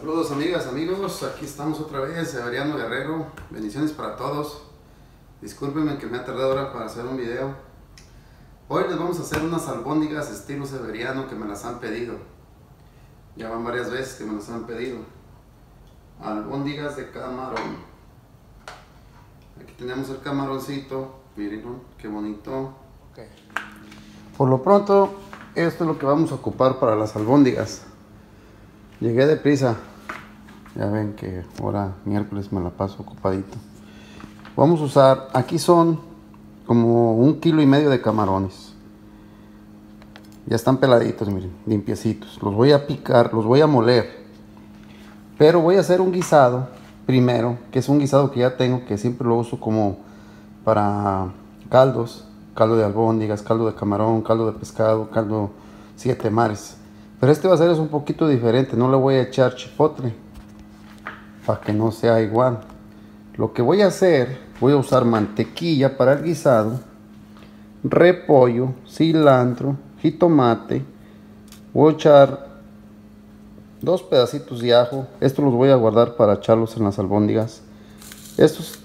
Saludos amigas, amigos, aquí estamos otra vez, Severiano Guerrero, bendiciones para todos. Discúlpenme que me ha tardado ahora para hacer un video. Hoy les vamos a hacer unas albóndigas estilo Severiano que me las han pedido. Ya van varias veces que me las han pedido. Albóndigas de camarón. Aquí tenemos el camaroncito, miren qué bonito. Okay. Por lo pronto, esto es lo que vamos a ocupar para las albóndigas. Llegué deprisa, ya ven que ahora miércoles me la paso ocupadito. Vamos a usar, aquí son como 1,5 kilos de camarones. Ya están peladitos, miren, limpiecitos. Los voy a picar, los voy a moler. Pero voy a hacer un guisado primero, que es un guisado que ya tengo, que siempre lo uso como para caldos. Caldo de albóndigas, caldo de camarón, caldo de pescado, caldo 7 mares. Pero este va a ser un poquito diferente, no le voy a echar chipotle para que no sea igual. Lo que voy a hacer, voy a usar mantequilla para el guisado, repollo, cilantro, jitomate. Voy a echar 2 pedacitos de ajo. Estos los voy a guardar para echarlos en las albóndigas. Estos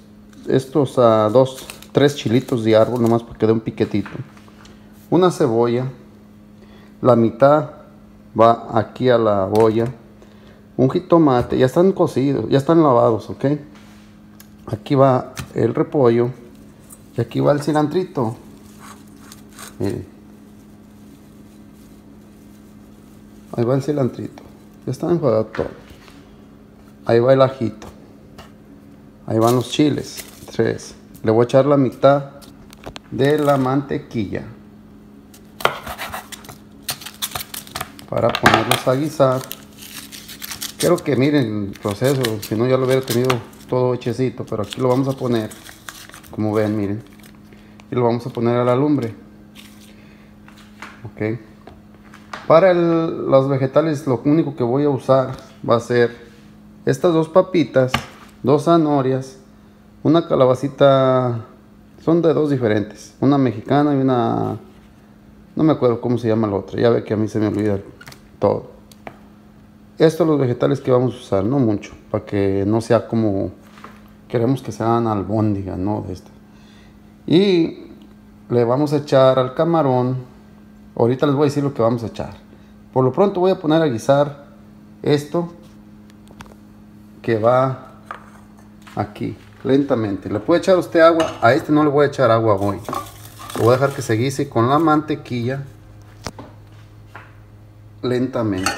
3 chilitos de árbol, nomás para que dé un piquetito. Una cebolla, la mitad va aquí a la olla. Un jitomate, ya están cocidos, ya están lavados, ok. Aquí va el repollo y aquí va el cilantrito. Miren, ahí va el cilantrito, ya está enjuagado todo. Ahí va el ajito, ahí van los chiles, 3. Le voy a echar la mitad de la mantequilla para ponerlos a guisar. Quiero que miren el proceso, si no ya lo hubiera tenido todo hechecito, pero aquí lo vamos a poner, como ven, miren, y lo vamos a poner a la lumbre. Ok. Para los vegetales, lo único que voy a usar va a ser estas 2 papitas, 2 zanahorias, una calabacita, son de 2 diferentes, una mexicana y una, no me acuerdo cómo se llama la otra, ya ve que a mí se me olvida todo. Estos son los vegetales que vamos a usar, no mucho, para que no sea como queremos que sean albóndigas, no de estas. Y le vamos a echar al camarón, ahorita les voy a decir lo que vamos a echar. Por lo pronto voy a poner a guisar esto que va aquí, lentamente. Le puede echar usted agua, a este no le voy a echar agua hoy. Lo voy a dejar que se guise con la mantequilla lentamente.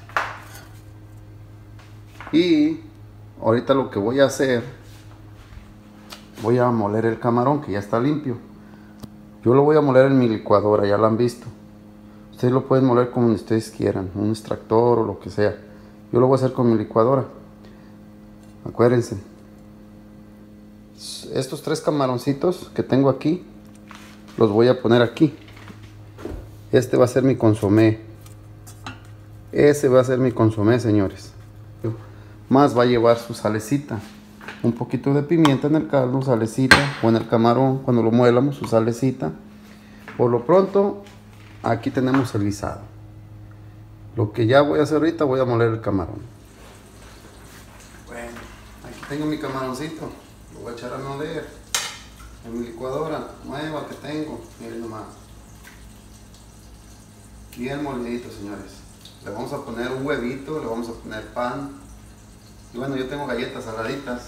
Y ahorita lo que voy a hacer, voy a moler el camarón que ya está limpio. Yo lo voy a moler en mi licuadora, ya lo han visto. Ustedes lo pueden moler como ustedes quieran, un extractor o lo que sea. Yo lo voy a hacer con mi licuadora. Acuérdense, estos 3 camaroncitos que tengo aquí, los voy a poner aquí. Este va a ser mi consomé. Ese va a ser mi consomé, señores. Más va a llevar su salecita, un poquito de pimienta en el caldo, salecita, o en el camarón cuando lo muelamos, su salecita. Por lo pronto, aquí tenemos el guisado. Lo que ya voy a hacer ahorita, voy a moler el camarón. Bueno, aquí tengo mi camaroncito, lo voy a echar a moler en mi licuadora nueva que tengo. Miren nomás, bien molidito, señores. Le vamos a poner un huevito, le vamos a poner pan. Y bueno, yo tengo galletas saladitas.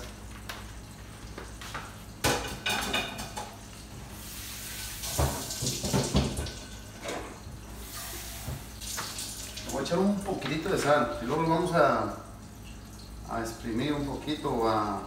Le voy a echar un poquitito de sal y luego lo vamos a exprimir un poquito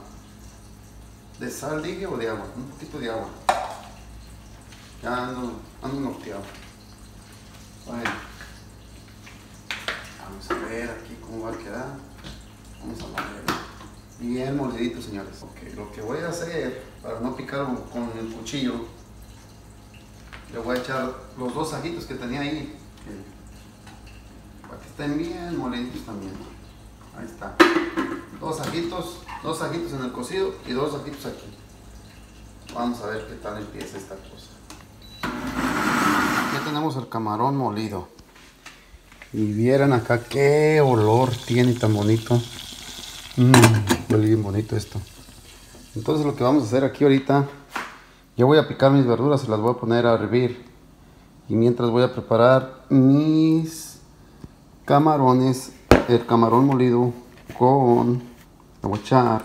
de sal, dije, o de agua, un poquito de agua. Ya ando norteado. Bueno, vamos a ver aquí cómo va a quedar. Vamos a moler bien molidito, señores. Okay, lo que voy a hacer para no picar con el cuchillo, le voy a echar los 2 ajitos que tenía ahí, para que estén bien moliditos también. Ahí está, 2 ajitos en el cocido y 2 ajitos aquí. Vamos a ver qué tal empieza esta cosa. Aquí tenemos el camarón molido. Y vieran acá qué olor tiene tan bonito. Huele bien bonito esto. Entonces lo que vamos a hacer aquí ahorita, yo voy a picar mis verduras y las voy a poner a hervir. Y mientras voy a preparar mis camarones, el camarón molido con, le voy a echar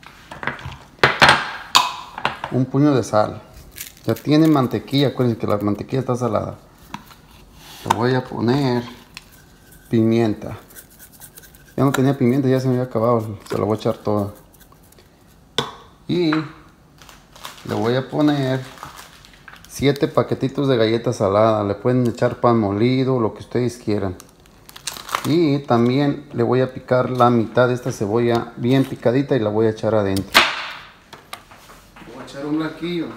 un puño de sal. Ya tiene mantequilla, acuérdense que la mantequilla está salada. Le voy a poner pimienta. Ya no tenía pimienta, ya se me había acabado, se la voy a echar toda. Y le voy a poner 7 paquetitos de galletas saladas. Le pueden echar pan molido, lo que ustedes quieran. Y también le voy a picar la mitad de esta cebolla bien picadita y la voy a echar adentro. Voy a echar un blanquillo.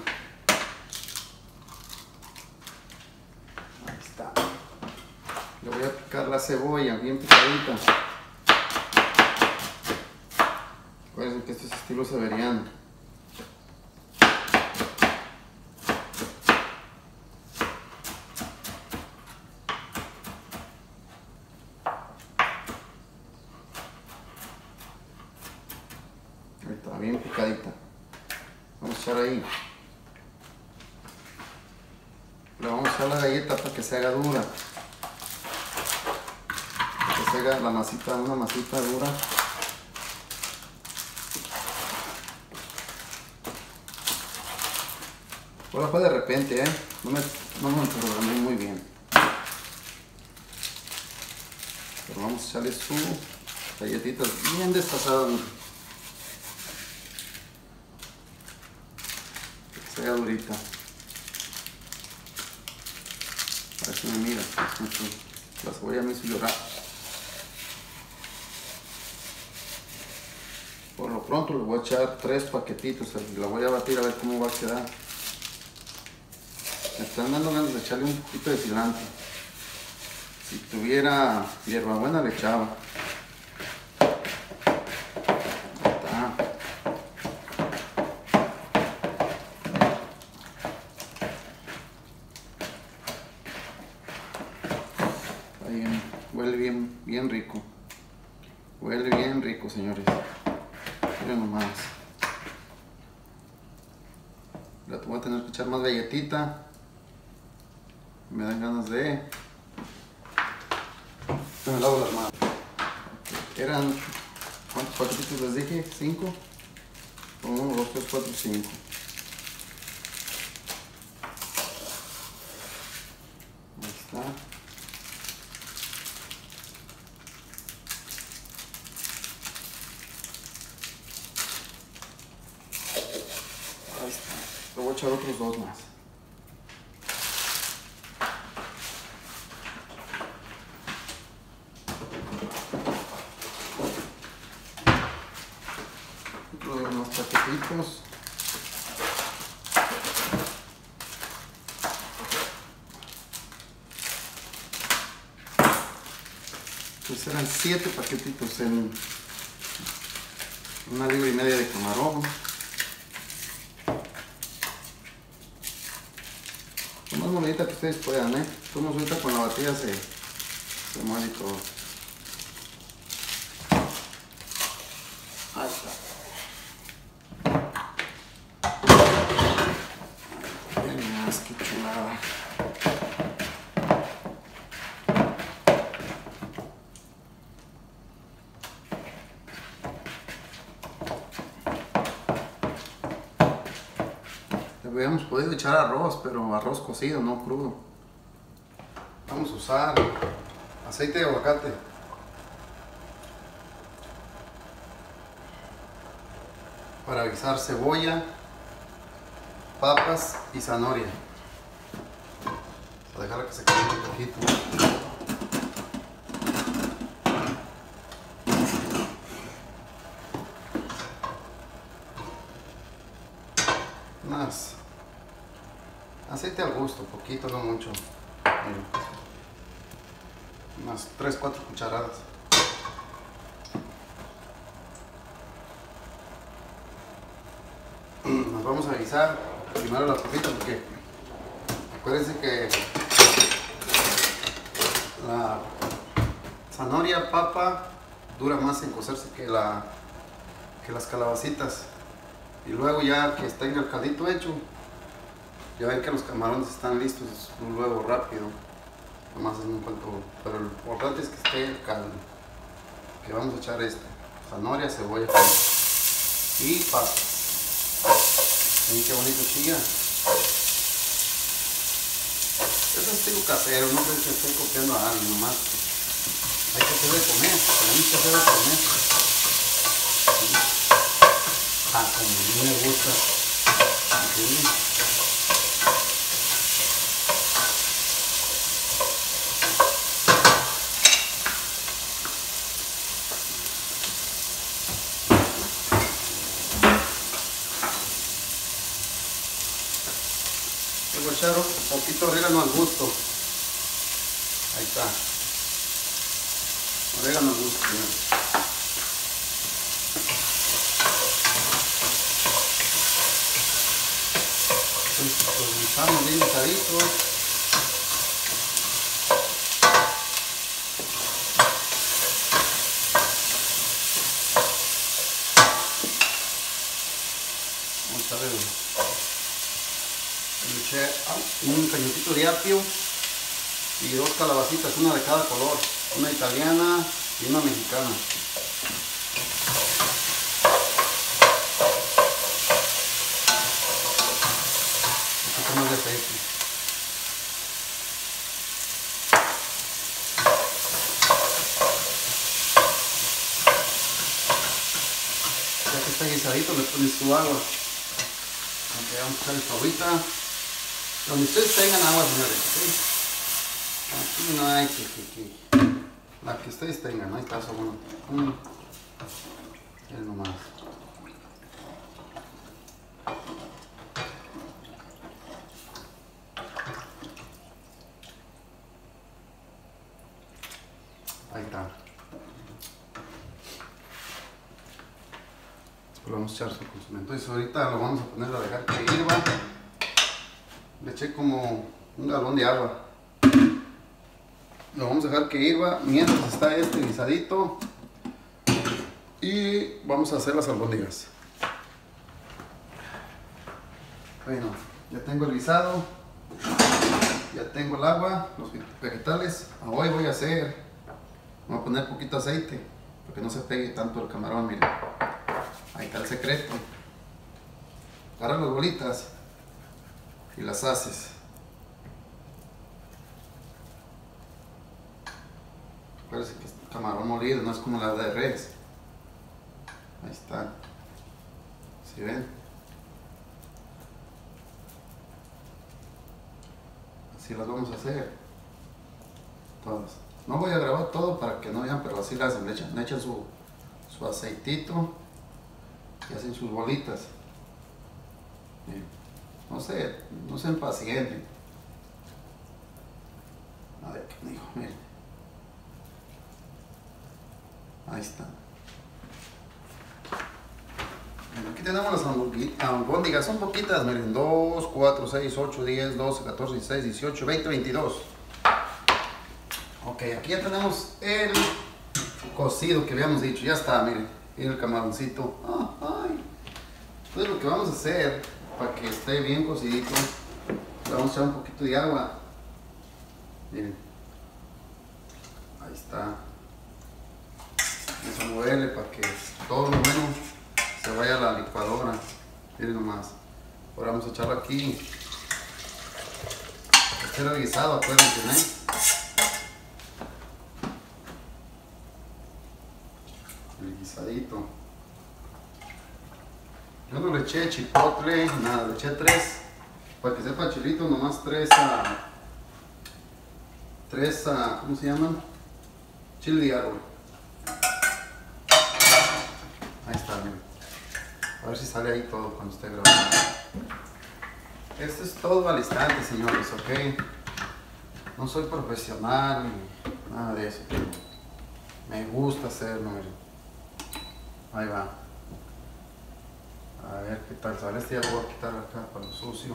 Ahí está. Le voy a picar la cebolla bien picadita. Acuérdense que esto es estilo severiano. Ahí está, bien picadita. Vamos a echar ahí. Le vamos a echar la galleta para que se haga dura. Para que se haga la masita, una masita dura. Ahora fue de repente, no me programé muy bien. Pero vamos a echarle su galletitas bien despasadas. Que se haga durita. A ver si me mira. La cebolla me hizo llorar. Por lo pronto le voy a echar 3 paquetitos. La voy a batir a ver cómo va a quedar. Me están dando ganas de echarle un poquito de cilantro. Si tuviera hierbabuena le echaba. Ahí está. Ahí huele bien rico. Huele bien rico, señores. Miren nomás. Le voy a tener que echar más galletita. Me dan ganas de... me lavo las manos. Eran... ¿cuántos paquetitos les dije? ¿5? 1, 2, 3, 4, 5. Ahí está. Ahí está. Le voy a echar otros 2 más. Unos paquetitos. Pues eran 7 paquetitos en 1,5 libras de camarón. Lo más molidita que ustedes puedan, como ahorita con la batida se mueve todo. Ahí está. Miren más, qué chulada. Le hubiéramos podido echar arroz, pero arroz cocido, no crudo. Vamos a usar aceite de aguacate. Para guisar cebolla, papas y zanahoria. Vamos a dejarla que se caliente un poquito. Más aceite al gusto, poquito, no mucho. Unas 3-4 cucharadas. Nos vamos a guisar primero las papitas porque acuérdense que zanahoria, papa, dura más en cocerse que las calabacitas. Y luego ya que tenga el caldito hecho, ya ven que los camarones están listos luego rápido. Nomás es un cuento, pero lo importante es que esté el caldo. Que vamos a echar zanahoria, cebolla y papas. Ven qué bonito chilla. Es estilo casero, no creo que estoy copiando a alguien, nomás hay que hacer de comer, tenemos que hacer de comer. Ah, como a mí me gusta. ¿Sí? Le voy a echar un poquito de orégano al gusto. Ahí está. Orégano al gusto. Bien. Los guisanos bien guisaditos. Vamos a ver. Le eché un cañotito de apio y 2 calabacitas, una de cada color, una italiana y una mexicana. Un poquito más de aceite. Ya que está guisadito, le pones tu agua. Ok, vamos a echar esto ahorita. Donde ustedes tengan agua, señores, ¿sí? Aquí no hay la que ustedes tengan, no hay caso, bueno. Es nomás. Ahí está. Después vamos a echar su consomé. Entonces ahorita lo vamos a poner a dejar que hirva. Le eché como un galón de agua. Lo vamos a dejar que hirva mientras está guisadito. Y vamos a hacer las albóndigas. Bueno, ya tengo el guisado. Ya tengo el agua, los vegetales. Hoy voy a poner poquito aceite para que no se pegue tanto el camarón, miren. Ahí está el secreto. Agarra las bolitas y las haces. Parece que es camarón molido, no es como la de res. Ahí está. ¿Sí ven? Así las vamos a hacer. Todas. No voy a grabar todo para que no vean, pero así las hacen. Le echan su aceitito y hacen sus bolitas. Bien. No se impacienten. A ver, ¿qué dijo? Miren. Ahí está. Bueno, aquí tenemos las albóndigas, son poquitas, miren, 2, 4, 6, 8, 10, 12, 14, 16, 18, 20, 22. Ok, aquí ya tenemos el cocido que habíamos dicho, ya está, miren, y el camaroncito. Ay. Entonces lo que vamos a hacer, para que esté bien cocidito, le vamos a echar un poquito de agua. Miren, ahí está. Vamos a moverle para que todo lo menos se vaya a la licuadora. Miren nomás. Ahora vamos a echarlo aquí. Este era el guisado, acuérdense, ¿no? El guisadito. Yo no le eché chipotle, nada, le eché 3. Para que sepa chilito, nomás 3 ¿cómo se llaman? Chile de árbol. Ahí está, miren. A ver si sale ahí todo cuando esté grabando. Esto es todo al instante, señores, ¿ok? No soy profesional ni nada de eso, pero me gusta hacerlo, miren. Ahí va. A ver qué tal sale. Este ya lo voy a quitar acá para lo sucio.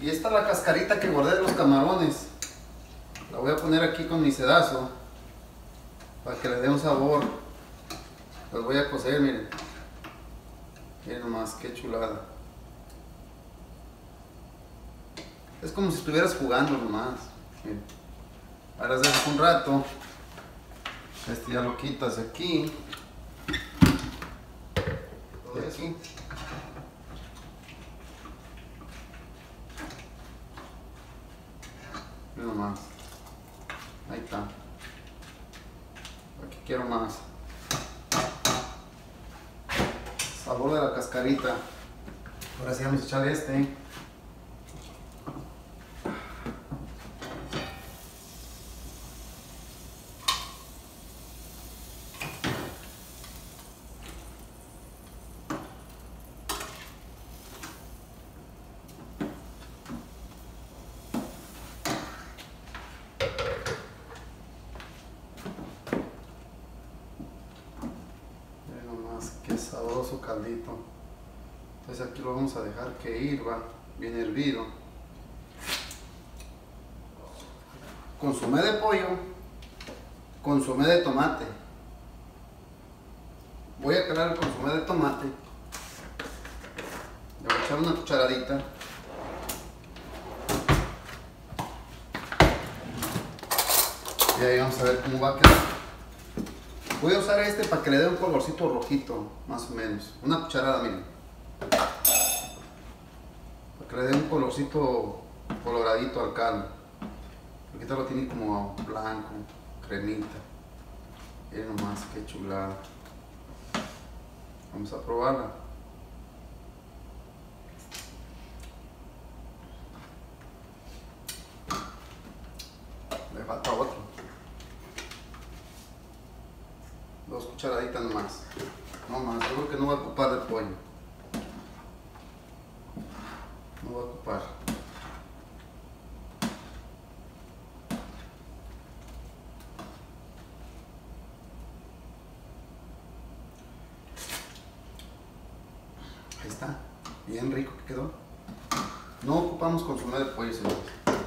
Y esta es la cascarita que guardé de los camarones. La voy a poner aquí con mi sedazo para que le dé un sabor. Los voy a cocer, miren. Miren nomás, qué chulada. Es como si estuvieras jugando nomás. Miren. Ahora dejas un rato. Este ya lo quitas de aquí. De aquí. Miren nomás. Ahí está. Aquí quiero más. Sabor de la cascarita. Ahora sí vamos a echar este. Qué sabroso caldito. Entonces aquí lo vamos a dejar que hirva bien hervido. Consomé de pollo, consomé de tomate. Voy a calar el consomé de tomate. Le voy a echar una cucharadita. Y ahí vamos a ver cómo va a quedar. Voy a usar este para que le dé un colorcito rojito, más o menos. Una cucharada, miren. Para que le dé un colorcito coloradito al caldo. Porque este lo tiene como blanco, cremita. Miren nomás, qué chulada. Vamos a probarla. Le falta otro. 2 cucharaditas nomás. No más, yo creo que no voy a ocupar del pollo. No voy a ocupar. Ahí está. Bien rico que quedó. No ocupamos consomé de pollo, señores.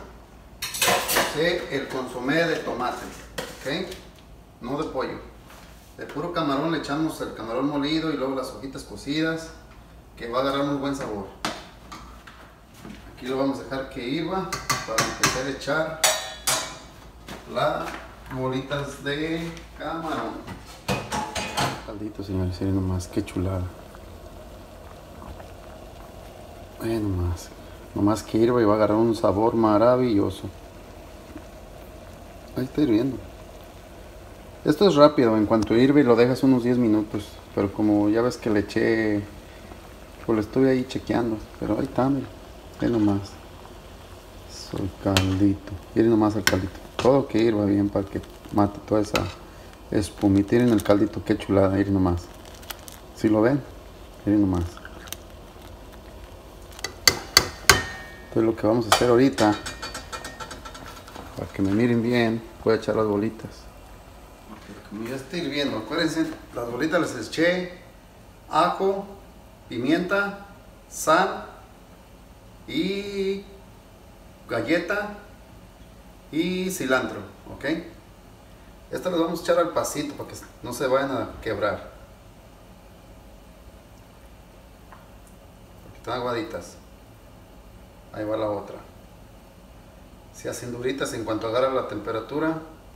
El consomé de tomate. ¿Ok? No de pollo. De puro camarón le echamos el camarón molido y luego las hojitas cocidas, que va a agarrar muy buen sabor. Aquí lo vamos a dejar que hirva para empezar a echar las bolitas de camarón. Caldito, señores, miren nomás, qué chulada. Miren nomás que hirva y va a agarrar un sabor maravilloso. Ahí está hirviendo. Esto es rápido, en cuanto hirve lo dejas unos 10 minutos, pero como ya ves que le eché, pues lo estuve ahí chequeando, pero ahí está, miren nomás, el caldito, miren nomás el caldito, todo que hirva bien para que mate toda esa espumita. Miren el caldito, qué chulada, miren nomás, si lo ven, miren nomás. Entonces lo que vamos a hacer ahorita, para que me miren bien, voy a echar las bolitas. Como ya está hirviendo, acuérdense, las bolitas les eché ajo, pimienta, sal y galleta y cilantro, ¿ok? Estas las vamos a echar al pasito para que no se vayan a quebrar. Porque están aguaditas. Ahí va la otra. Se hacen duritas en cuanto agarra la temperatura.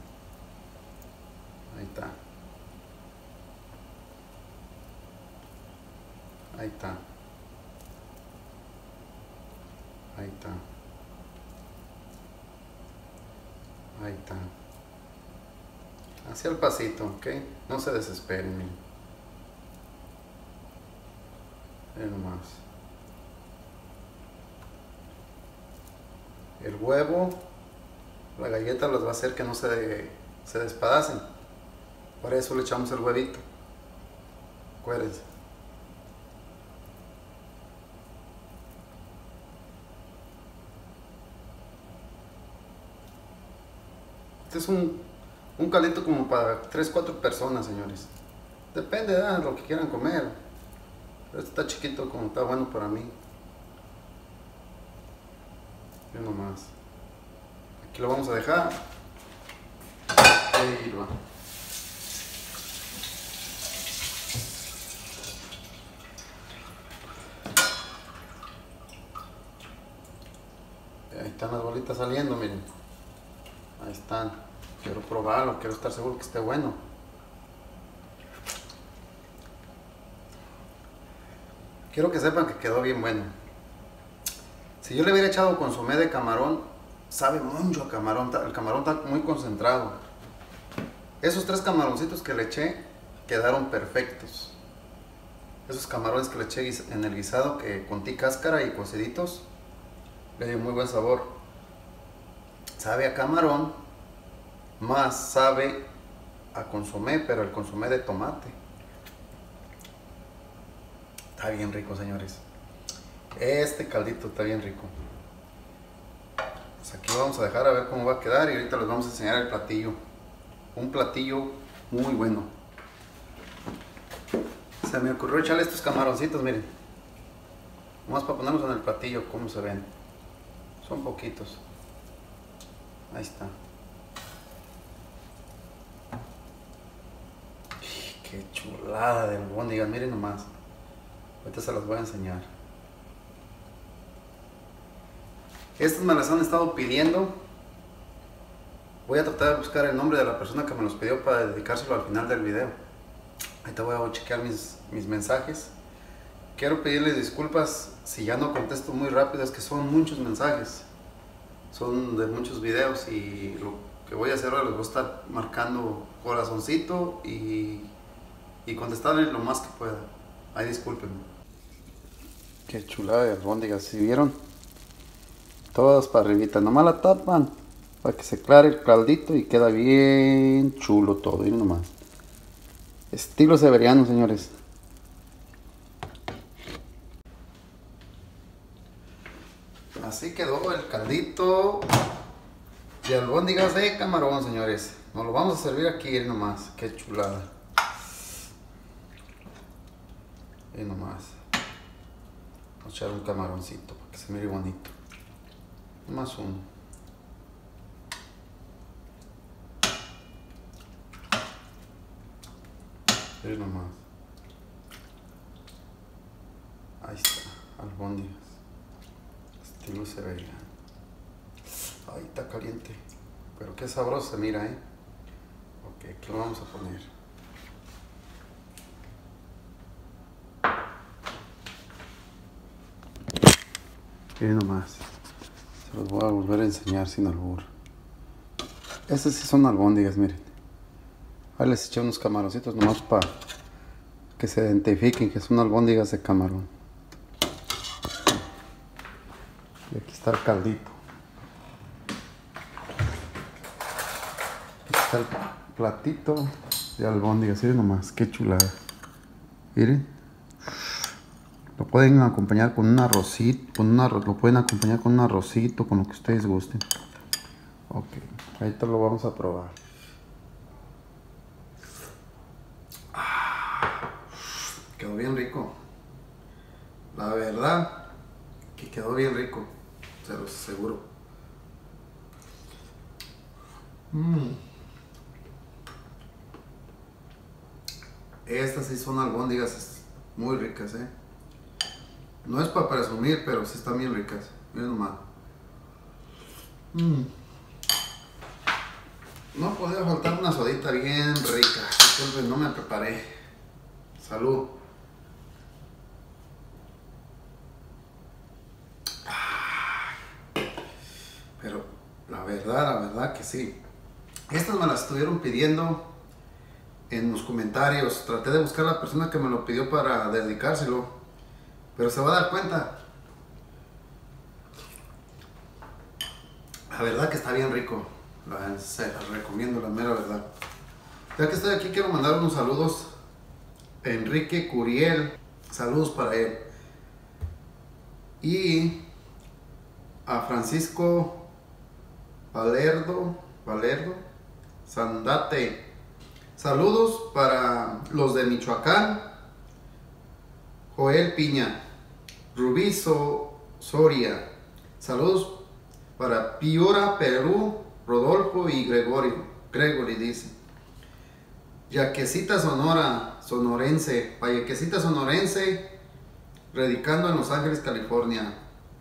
Ahí está. Ahí está. Ahí está. Ahí está. Hacia el pasito, ¿ok? No se desesperen, miren. Miren nomás. El huevo, la galleta las va a hacer que no se despedacen. Por eso le echamos el huevito. Acuérdense. Este es un caldito como para 3-4 personas, señores. Depende de lo que quieran comer. Pero este está chiquito, como está bueno para mí. Miren nomás. Aquí lo vamos a dejar. Ahí va. Ahí están las bolitas saliendo, miren. Ahí están. Quiero probarlo, quiero estar seguro que esté bueno. Quiero que sepan que quedó bien bueno. Si yo le hubiera echado consomé de camarón, sabe mucho a camarón. El camarón está muy concentrado. Esos 3 camaroncitos que le eché quedaron perfectos. Esos camarones que le eché en el guisado, que conté cáscara y cociditos, le dio muy buen sabor. Sabe a camarón, más sabe a consomé, pero el consomé de tomate. Está bien rico, señores. Este caldito está bien rico. Pues aquí lo vamos a dejar a ver cómo va a quedar y ahorita les vamos a enseñar el platillo. Un platillo muy bueno. Se me ocurrió echarle estos camaroncitos, miren. Nomás para ponerlos en el platillo, cómo se ven. Son poquitos. Ahí está. Qué chulada de albóndigas, miren nomás. Ahorita se las voy a enseñar. Estas me las han estado pidiendo. Voy a tratar de buscar el nombre de la persona que me los pidió para dedicárselo al final del video. Ahorita voy a chequear mis mensajes. Quiero pedirles disculpas si ya no contesto muy rápido, es que son muchos mensajes. Son de muchos videos y lo que voy a hacer ahora les voy a estar marcando corazoncito y contestarles lo más que pueda. Ay, discúlpenme. Qué chulada de albóndigas, ¿sí vieron? Todas para arribita, nomás la tapan para que se aclare el caldito y queda bien chulo todo, miren nomás. Estilo severiano, señores. Así quedó el caldito de albóndigas de camarón, señores. Nos lo vamos a servir aquí, miren nomás. Qué chulada. Miren nomás. Vamos a echar un camaroncito para que se mire bonito. Más uno. Miren nomás. Ahí está, albóndigas. Estilo severiano. Ahí está caliente. Pero qué sabroso se mira, ¿eh? Ok, aquí lo vamos a poner. Miren nomás. Se los voy a volver a enseñar sin albur. Estas sí son albóndigas, miren. Ahí les eché unos camaroncitos nomás para que se identifiquen que son albóndigas de camarón. Y aquí está el caldito. Aquí está el platito de albóndigas. Miren nomás, qué chulada. Miren. Lo pueden acompañar con un arrocito, lo pueden acompañar con un arrocito, con lo que ustedes gusten. Ok, ahorita lo vamos a probar. Quedó bien rico. La verdad que quedó bien rico, se los aseguro. Estas sí son albóndigas muy ricas, No es para presumir, pero sí están bien ricas. Miren nomás. No podía faltar una sodita bien rica. Disculpen, no me preparé. Salud. Pero la verdad que sí. Estas me las estuvieron pidiendo en los comentarios. Traté de buscar a la persona que me lo pidió para dedicárselo. Pero se va a dar cuenta. La verdad que está bien rico. Se las recomiendo, la mera verdad. Ya que estoy aquí, quiero mandar unos saludos a Enrique Curiel. Saludos para él. Y a Francisco Valerdo Sandate. Saludos para los de Michoacán. Joel Piña, Rubí Soria. Saludos Para Piura, Perú, Rodolfo y Gregory dice. Yaquecita Sonora, sonorense, Yaquecita sonorense, radicando en Los Ángeles, California.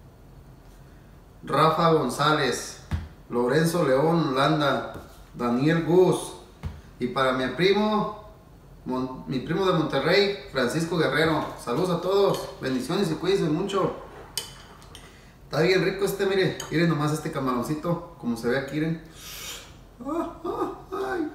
Rafa González, Lorenzo León, Holanda, Daniel Gus. Y para mi primo de Monterrey, Francisco Guerrero. Saludos a todos, bendiciones y cuídense mucho. Está bien rico mire, miren nomás este camaroncito, como se ve aquí, miren. Ay.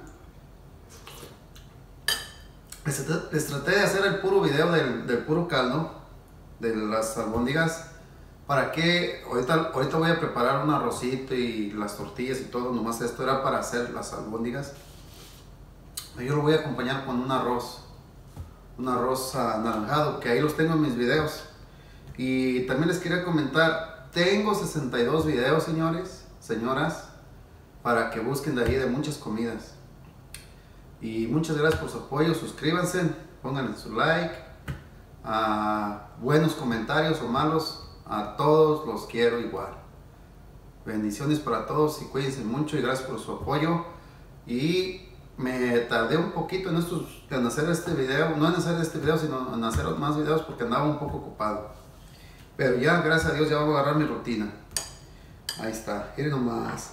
Les traté de hacer el puro video del puro caldo, de las albóndigas. Para que ahorita voy a preparar un arrocito y las tortillas y todo, nomás esto era para hacer las albóndigas. Yo lo voy a acompañar con un arroz anaranjado, que ahí los tengo en mis videos. Y también les quería comentar, tengo 62 videos, señores, señoras, para que busquen de ahí de muchas comidas. Y muchas gracias por su apoyo, suscríbanse, pónganle su like, buenos comentarios o malos, a todos los quiero igual. Bendiciones para todos y cuídense mucho y gracias por su apoyo. Y me tardé un poquito en hacer este video, no en hacer este video, sino en hacer más videos porque andaba un poco ocupado. Pero ya, gracias a Dios, ya voy a agarrar mi rutina. Ahí está, miren nomás.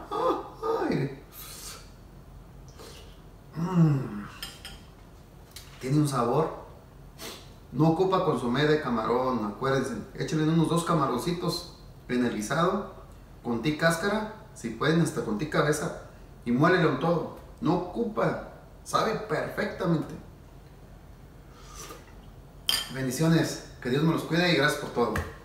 Tiene un sabor. No ocupa consomé de camarón, acuérdense. Échenle unos 2 camaroncitos en el guisado, con ti cáscara, si pueden hasta con ti cabeza, y muélelo en todo. No ocupa, sabe perfectamente. Bendiciones, que Dios me los cuide y gracias por todo.